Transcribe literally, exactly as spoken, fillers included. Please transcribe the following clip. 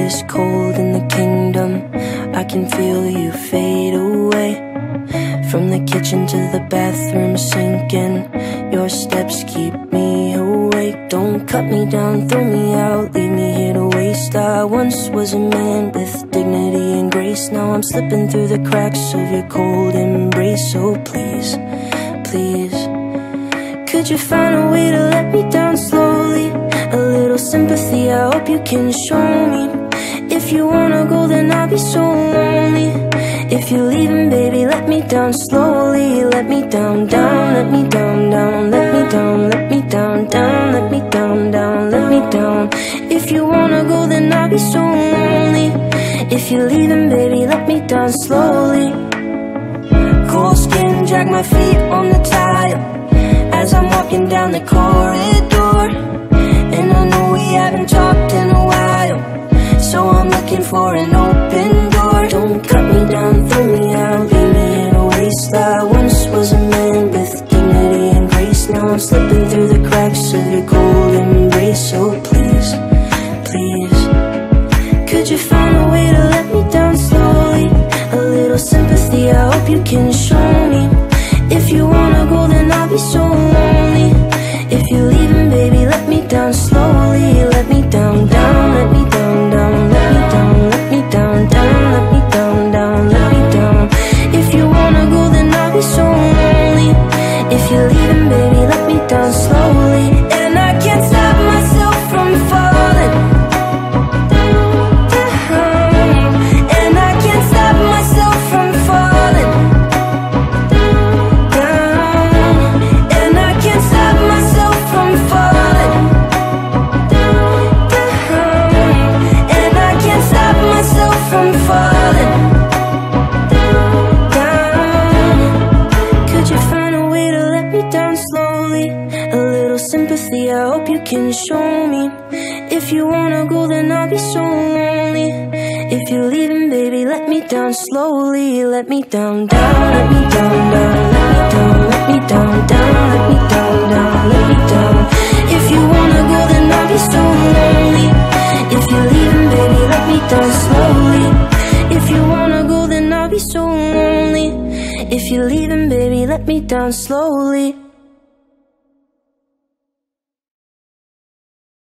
is cold in the kingdom. I can feel you fade away. From the kitchen to the bathroom sinking, your steps keep me awake. Don't cut me down, throw me out, leave me here to waste. I once was a man with dignity and grace. Now I'm slipping through the cracks of your cold embrace. So please, please, could you find a way to let me down slowly? A little sympathy, I hope you can show me. If you wanna go, then I'll be so lonely. If you're leaving, baby, let me down slowly. Let me down, down, let me down, down. Let me down, let me down, down. Let me down, down, let me down. If you wanna go, then I'll be so lonely. If you're leaving, baby, let me down slowly. Cold skin, drag my feet on the tile as I'm walking down the corridor. And I know we haven't talked in a while, so I'm looking for an open door. Don't cut me down, throw me out, leave me in a waste. I once was a man with dignity and grace. Now I'm slipping through the cracks of your cold embrace. So please, please, could you find a way to let me down slowly? A little sympathy, I hope you can show me. If you wanna go, then I'll be so lonely. If you're leaving, baby, let me down slowly. Let me down, down, let me down, down. Let me down, let me down, down. Let me down, down, let me down. If you wanna go, then I'll be so lonely. If you're leaving, baby, let me down slowly. And I can't stop myself from falling down. And I can't stop myself from falling down. And I can't stop myself from falling down. And I can't stop myself from falling down. Could you find a way to let me down slowly? A little sympathy, I hope you can show me. If you wanna go, then I'll be so lonely. If you're leaving, baby, let me down slowly. Let me down, down, let me down, down. Let me down, let me down, down. Let me down, down, let me down. If you wanna go, then I'll be so lonely. If you're leaving, baby, let me down slowly. If you wanna go, then I'll be so lonely. If you're leaving, baby, let me down slowly.